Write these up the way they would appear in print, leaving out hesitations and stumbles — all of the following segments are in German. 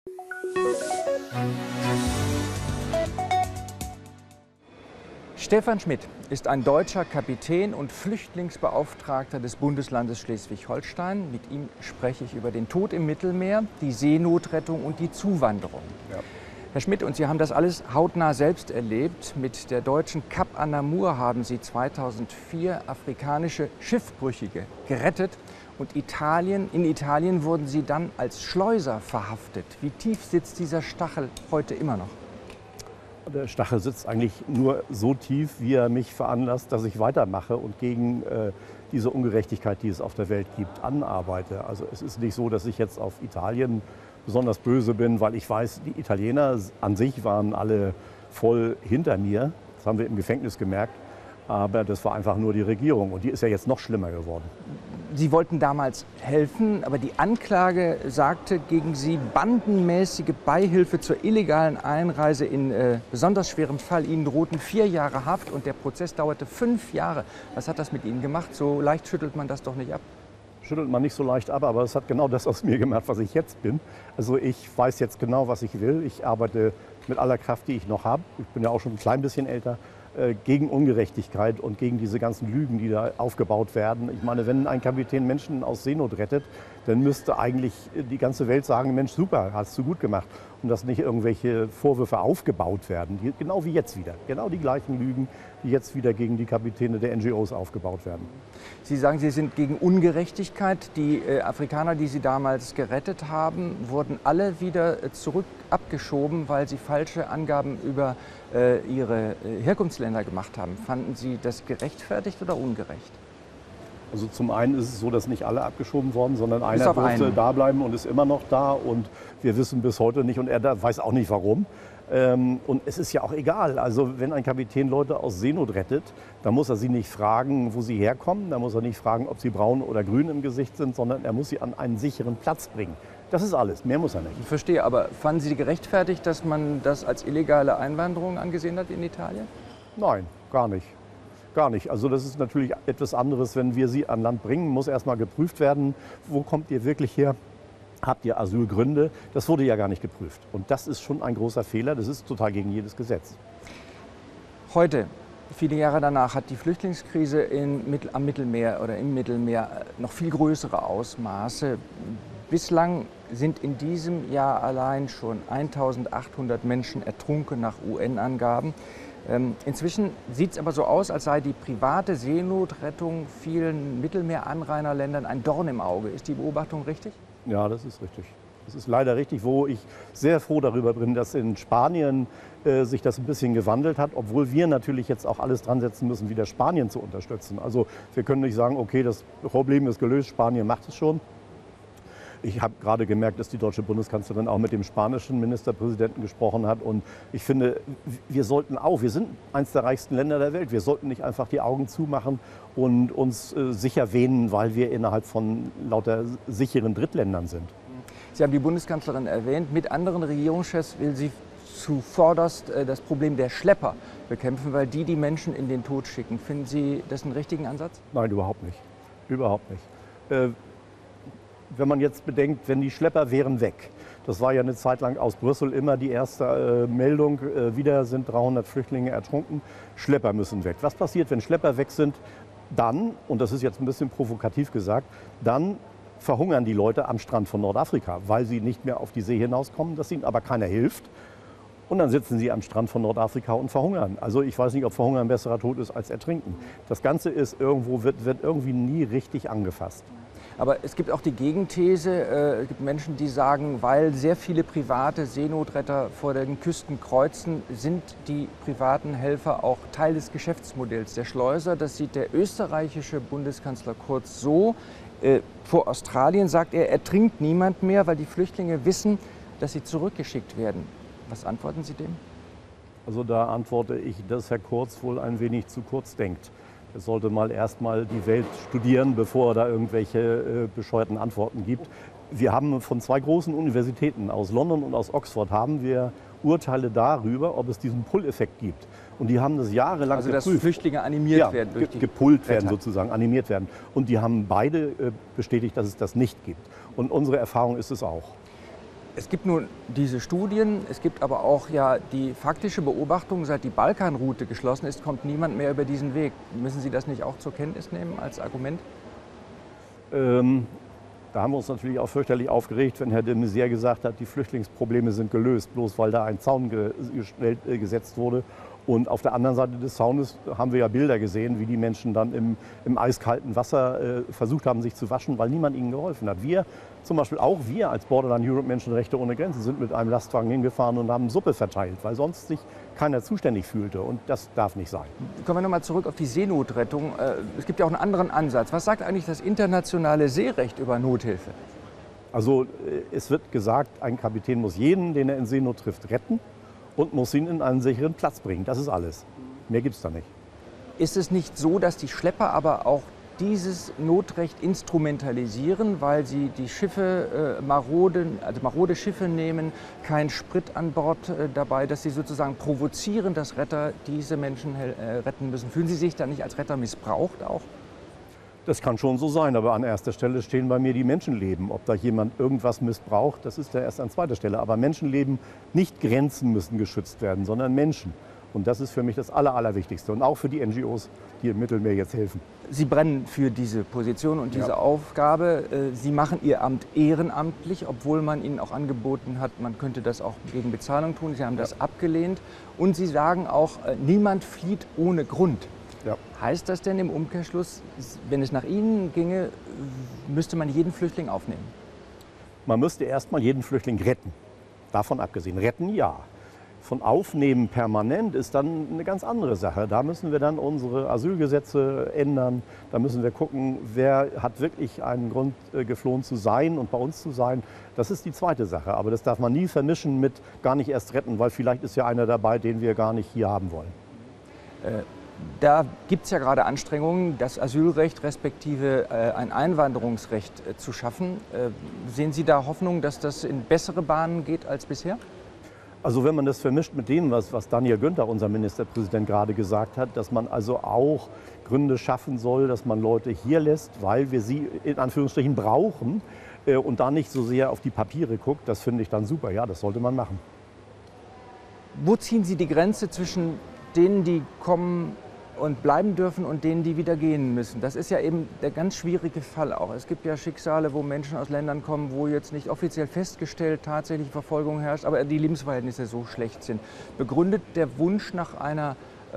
Stefan Schmidt ist ein deutscher Kapitän und Flüchtlingsbeauftragter des Bundeslandes Schleswig-Holstein. Mit ihm spreche ich über den Tod im Mittelmeer, die Seenotrettung und die Zuwanderung. Ja. Herr Schmidt, und Sie haben das alles hautnah selbst erlebt. Mit der deutschen Cap Anamur haben Sie 2004 afrikanische Schiffbrüchige gerettet. Und in Italien wurden Sie dann als Schleuser verhaftet. Wie tief sitzt dieser Stachel heute immer noch? Der Stachel sitzt eigentlich nur so tief, wie er mich veranlasst, dass ich weitermache und gegen diese Ungerechtigkeit, die es auf der Welt gibt, anarbeite. Also es ist nicht so, dass ich jetzt auf Italien besonders böse bin, weil ich weiß, die Italiener an sich waren alle voll hinter mir. Das haben wir im Gefängnis gemerkt. Aber das war einfach nur die Regierung und die ist ja jetzt noch schlimmer geworden. Sie wollten damals helfen, aber die Anklage sagte gegen Sie bandenmäßige Beihilfe zur illegalen Einreise in besonders schwerem Fall. Ihnen drohten 4 Jahre Haft und der Prozess dauerte 5 Jahre. Was hat das mit Ihnen gemacht? So leicht schüttelt man das doch nicht ab. Schüttelt man nicht so leicht ab, aber es hat genau das aus mir gemacht, was ich jetzt bin. Also ich weiß jetzt genau, was ich will. Ich arbeite mit aller Kraft, die ich noch habe. Ich bin ja auch schon ein klein bisschen älter. Gegen Ungerechtigkeit und gegen diese ganzen Lügen, die da aufgebaut werden. Ich meine, wenn ein Kapitän Menschen aus Seenot rettet, dann müsste eigentlich die ganze Welt sagen, Mensch, super, hast du gut gemacht. Und dass nicht irgendwelche Vorwürfe aufgebaut werden, genau wie jetzt wieder. Genau die gleichen Lügen, die jetzt wieder gegen die Kapitäne der NGOs aufgebaut werden. Sie sagen, Sie sind gegen Ungerechtigkeit. Die Afrikaner, die Sie damals gerettet haben, wurden alle wieder zurück abgeschoben, weil sie falsche Angaben über ihre Herkunftsländer gemacht haben. Fanden Sie das gerechtfertigt oder ungerecht? Also zum einen ist es so, dass nicht alle abgeschoben worden, sondern einer durfte da bleiben und ist immer noch da. Und wir wissen bis heute nicht und er weiß auch nicht warum. Und es ist ja auch egal. Also wenn ein Kapitän Leute aus Seenot rettet, dann muss er sie nicht fragen, wo sie herkommen. Dann muss er nicht fragen, ob sie braun oder grün im Gesicht sind, sondern er muss sie an einen sicheren Platz bringen. Das ist alles. Mehr muss er nicht. Ich verstehe, aber fanden Sie gerechtfertigt, dass man das als illegale Einwanderung angesehen hat in Italien? Nein, gar nicht. Gar nicht. Also das ist natürlich etwas anderes, wenn wir sie an Land bringen, muss erstmal geprüft werden, wo kommt ihr wirklich her? Habt ihr Asylgründe? Das wurde ja gar nicht geprüft. Und das ist schon ein großer Fehler. Das ist total gegen jedes Gesetz. Heute, viele Jahre danach, hat die Flüchtlingskrise am Mittelmeer oder im Mittelmeer noch viel größere Ausmaße. Bislang sind in diesem Jahr allein schon 1800 Menschen ertrunken nach UN-Angaben. Inzwischen sieht es aber so aus, als sei die private Seenotrettung vielen Mittelmeeranrainerländern ein Dorn im Auge. Ist die Beobachtung richtig? Ja, das ist richtig. Das ist leider richtig, wo ich sehr froh darüber bin, dass in Spanien sich das ein bisschen gewandelt hat, obwohl wir natürlich jetzt auch alles dran setzen müssen, wieder Spanien zu unterstützen. Also wir können nicht sagen, okay, das Problem ist gelöst, Spanien macht es schon. Ich habe gerade gemerkt, dass die deutsche Bundeskanzlerin auch mit dem spanischen Ministerpräsidenten gesprochen hat. Und ich finde, wir sind eines der reichsten Länder der Welt. Wir sollten nicht einfach die Augen zumachen und uns sicher wähnen, weil wir innerhalb von lauter sicheren Drittländern sind. Sie haben die Bundeskanzlerin erwähnt. Mit anderen Regierungschefs will sie zuvorderst das Problem der Schlepper bekämpfen, weil die Menschen in den Tod schicken. Finden Sie das einen richtigen Ansatz? Nein, überhaupt nicht. Überhaupt nicht. Wenn man jetzt bedenkt, wenn die Schlepper wären weg, das war ja eine Zeit lang aus Brüssel immer die erste Meldung, wieder sind 300 Flüchtlinge ertrunken, Schlepper müssen weg. Was passiert, wenn Schlepper weg sind? Dann, und das ist jetzt ein bisschen provokativ gesagt, dann verhungern die Leute am Strand von Nordafrika, weil sie nicht mehr auf die See hinauskommen, dass ihnen aber keiner hilft. Und dann sitzen sie am Strand von Nordafrika und verhungern. Also ich weiß nicht, ob Verhungern ein besserer Tod ist als Ertrinken. Das Ganze ist wird irgendwie nie richtig angefasst. Aber es gibt auch die Gegenthese, es gibt Menschen, die sagen, weil sehr viele private Seenotretter vor den Küsten kreuzen, sind die privaten Helfer auch Teil des Geschäftsmodells der Schleuser. Das sieht der österreichische Bundeskanzler Kurz so. Vor Australien sagt er, ertrinkt niemand mehr, weil die Flüchtlinge wissen, dass sie zurückgeschickt werden. Was antworten Sie dem? Also da antworte ich, dass Herr Kurz wohl ein wenig zu kurz denkt. Er sollte mal erst mal die Welt studieren, bevor er da irgendwelche bescheuerten Antworten gibt. Wir haben von 2 großen Universitäten aus London und aus Oxford haben wir Urteile darüber, ob es diesen Pull-Effekt gibt. Und die haben das jahrelang geprüft. Also dass Flüchtlinge animiert werden durch die gepullt werden sozusagen, animiert werden. Und die haben beide bestätigt, dass es das nicht gibt. Und unsere Erfahrung ist es auch. Es gibt nun diese Studien, es gibt aber auch ja die faktische Beobachtung, seit die Balkanroute geschlossen ist, kommt niemand mehr über diesen Weg. Müssen Sie das nicht auch zur Kenntnis nehmen als Argument? Da haben wir uns natürlich auch fürchterlich aufgeregt, wenn Herr de Maizière gesagt hat, die Flüchtlingsprobleme sind gelöst, bloß weil da ein Zaun gesetzt wurde. Und auf der anderen Seite des Zaunes haben wir ja Bilder gesehen, wie die Menschen dann im eiskalten Wasser versucht haben, sich zu waschen, weil niemand ihnen geholfen hat. Wir, zum Beispiel auch wir als Borderline Europe Menschenrechte ohne Grenzen, sind mit einem Lastwagen hingefahren und haben Suppe verteilt, weil sonst sich keiner zuständig fühlte. Und das darf nicht sein. Kommen wir nochmal zurück auf die Seenotrettung. Es gibt ja auch einen anderen Ansatz. Was sagt eigentlich das internationale Seerecht über Nothilfe? Also es wird gesagt, ein Kapitän muss jeden, den er in Seenot trifft, retten und muss ihn in einen sicheren Platz bringen. Das ist alles. Mehr gibt es da nicht. Ist es nicht so, dass die Schlepper aber auch dieses Notrecht instrumentalisieren, weil sie die Schiffe marode Schiffe nehmen, kein Sprit an Bord dabei, dass sie sozusagen provozieren, dass Retter diese Menschen retten müssen? Fühlen Sie sich da nicht als Retter missbraucht auch? Das kann schon so sein, aber an erster Stelle stehen bei mir die Menschenleben. Ob da jemand irgendwas missbraucht, das ist ja erst an zweiter Stelle. Aber Menschenleben, nicht Grenzen müssen geschützt werden, sondern Menschen. Und das ist für mich das Allerwichtigste. Und auch für die NGOs, die im Mittelmeer jetzt helfen. Sie brennen für diese Position und diese Aufgabe. Sie machen Ihr Amt ehrenamtlich, obwohl man Ihnen auch angeboten hat, man könnte das auch gegen Bezahlung tun. Sie haben das abgelehnt. Und Sie sagen auch, niemand flieht ohne Grund. Ja. Heißt das denn im Umkehrschluss, wenn es nach Ihnen ginge, müsste man jeden Flüchtling aufnehmen? Man müsste erst mal jeden Flüchtling retten. Davon abgesehen. Retten ja. Von Aufnehmen permanent ist dann eine ganz andere Sache. Da müssen wir dann unsere Asylgesetze ändern. Da müssen wir gucken, wer hat wirklich einen Grund, geflohen zu sein und bei uns zu sein. Das ist die zweite Sache. Aber das darf man nie vermischen mit gar nicht erst retten, weil vielleicht ist ja einer dabei, den wir gar nicht hier haben wollen. Da gibt es ja gerade Anstrengungen, das Asylrecht respektive ein Einwanderungsrecht zu schaffen. Sehen Sie da Hoffnung, dass das in bessere Bahnen geht als bisher? Also wenn man das vermischt mit dem, was Daniel Günther, unser Ministerpräsident, gerade gesagt hat, dass man also auch Gründe schaffen soll, dass man Leute hier lässt, weil wir sie in Anführungsstrichen brauchen und da nicht so sehr auf die Papiere guckt, das finde ich dann super. Ja, das sollte man machen. Wo ziehen Sie die Grenze zwischen denen, die kommen und bleiben dürfen und denen, die wieder gehen müssen? Das ist ja eben der ganz schwierige Fall auch. Es gibt ja Schicksale, wo Menschen aus Ländern kommen, wo jetzt nicht offiziell festgestellt tatsächliche Verfolgung herrscht, aber die Lebensverhältnisse so schlecht sind. Begründet der Wunsch nach einem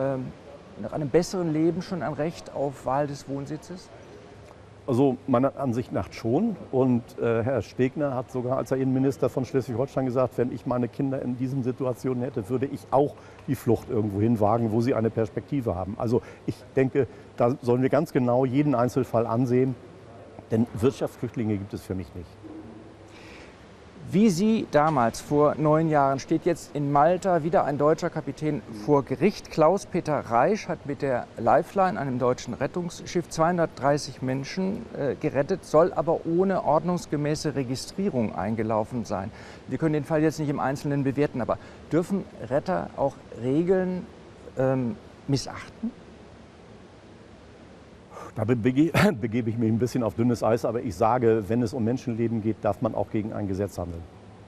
besseren Leben schon ein Recht auf Wahl des Wohnsitzes? Also meiner Ansicht nach schon. Und Herr Stegner hat sogar als Innenminister von Schleswig-Holstein gesagt, wenn ich meine Kinder in diesen Situationen hätte, würde ich auch die Flucht irgendwo hin wagen, wo sie eine Perspektive haben. Also ich denke, da sollen wir ganz genau jeden Einzelfall ansehen, denn Wirtschaftsflüchtlinge gibt es für mich nicht. Wie Sie damals vor 9 Jahren steht jetzt in Malta wieder ein deutscher Kapitän vor Gericht. Klaus-Peter Reisch hat mit der Lifeline, einem deutschen Rettungsschiff, 230 Menschen gerettet, soll aber ohne ordnungsgemäße Registrierung eingelaufen sein. Wir können den Fall jetzt nicht im Einzelnen bewerten, aber dürfen Retter auch Regeln missachten? Da begebe ich mich ein bisschen auf dünnes Eis, aber ich sage, wenn es um Menschenleben geht, darf man auch gegen ein Gesetz handeln.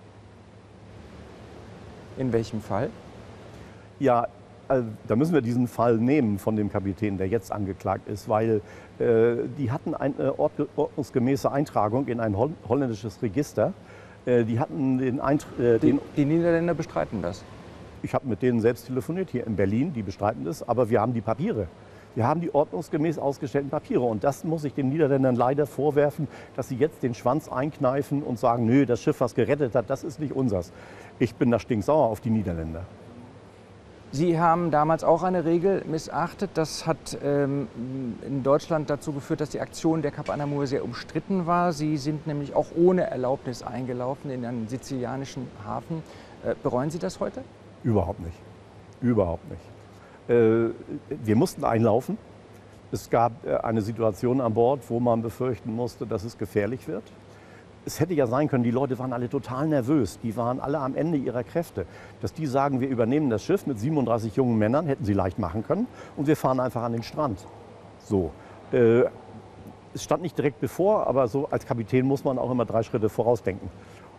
In welchem Fall? Ja, da müssen wir diesen Fall nehmen von dem Kapitän, der jetzt angeklagt ist, weil die hatten eine ordnungsgemäße Eintragung in ein holländisches Register. Die hatten die Niederländer bestreiten das. Ich habe mit denen selbst telefoniert hier in Berlin, die bestreiten das, aber wir haben die Papiere. Wir haben die ordnungsgemäß ausgestellten Papiere und das muss ich den Niederländern leider vorwerfen, dass sie jetzt den Schwanz einkneifen und sagen, nö, das Schiff, was gerettet hat, das ist nicht unseres. Ich bin da stinksauer auf die Niederländer. Sie haben damals auch eine Regel missachtet. Das hat in Deutschland dazu geführt, dass die Aktion der Cap Anamur sehr umstritten war. Sie sind nämlich auch ohne Erlaubnis eingelaufen in einen sizilianischen Hafen. Bereuen Sie das heute? Überhaupt nicht. Überhaupt nicht. Wir mussten einlaufen. Es gab eine Situation an Bord, wo man befürchten musste, dass es gefährlich wird. Es hätte ja sein können, die Leute waren alle total nervös. Die waren alle am Ende ihrer Kräfte. Dass die sagen, wir übernehmen das Schiff mit 37 jungen Männern, hätten sie leicht machen können. Und wir fahren einfach an den Strand. So. Es stand nicht direkt bevor, aber so als Kapitän muss man auch immer 3 Schritte vorausdenken.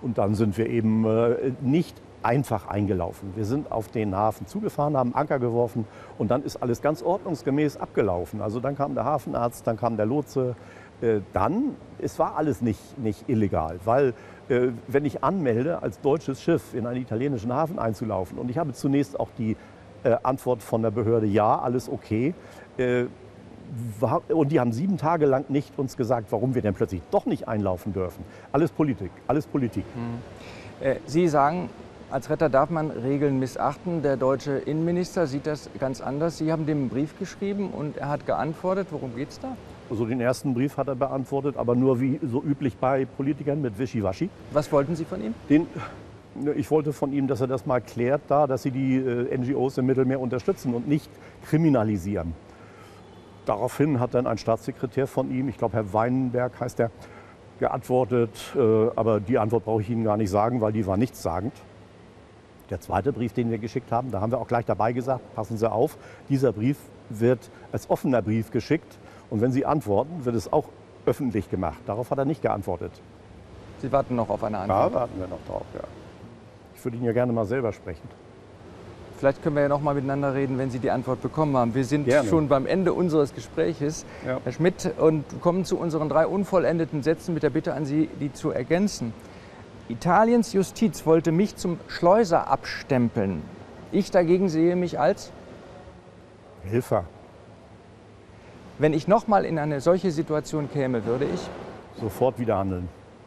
Und dann sind wir eben nicht einfach eingelaufen. Wir sind auf den Hafen zugefahren, haben Anker geworfen und dann ist alles ganz ordnungsgemäß abgelaufen. Also dann kam der Hafenarzt, dann kam der Lotse. Es war alles nicht illegal, weil wenn ich anmelde, als deutsches Schiff in einen italienischen Hafen einzulaufen und ich habe zunächst auch die Antwort von der Behörde, ja, alles okay, und die haben 7 Tage lang nicht uns gesagt, warum wir denn plötzlich doch nicht einlaufen dürfen. Alles Politik, alles Politik. Sie sagen, als Retter darf man Regeln missachten. Der deutsche Innenminister sieht das ganz anders. Sie haben dem einen Brief geschrieben und er hat geantwortet. Worum geht es da? Also den ersten Brief hat er beantwortet, aber nur wie so üblich bei Politikern mit Wischiwaschi. Was wollten Sie von ihm? Ich wollte von ihm, dass er das mal klärt, dass sie die NGOs im Mittelmeer unterstützen und nicht kriminalisieren. Daraufhin hat dann ein Staatssekretär von ihm, ich glaube Herr Weinberg heißt er, geantwortet. Aber die Antwort brauche ich Ihnen gar nicht sagen, weil die war nichtssagend. Der zweite Brief, den wir geschickt haben, da haben wir auch gleich dabei gesagt, passen Sie auf, dieser Brief wird als offener Brief geschickt. Und wenn Sie antworten, wird es auch öffentlich gemacht. Darauf hat er nicht geantwortet. Sie warten noch auf eine Antwort? Da warten wir noch drauf, ja. Ich würde Ihnen ja gerne mal selber sprechen. Vielleicht können wir ja noch mal miteinander reden, wenn Sie die Antwort bekommen haben. Wir sind Gerne. schon beim Ende unseres Gespräches, Ja. Herr Schmidt, und kommen zu unseren 3 unvollendeten Sätzen mit der Bitte an Sie, die zu ergänzen. Italiens Justiz wollte mich zum Schleuser abstempeln. Ich dagegen sehe mich als? Helfer. Wenn ich noch mal in eine solche Situation käme, würde ich? Sofort wieder handeln.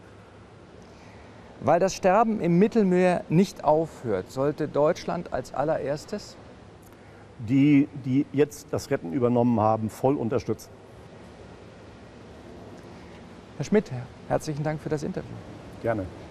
Weil das Sterben im Mittelmeer nicht aufhört, sollte Deutschland als allererstes? Die jetzt das Retten übernommen haben, voll unterstützen. Herr Schmidt, herzlichen Dank für das Interview. Gerne.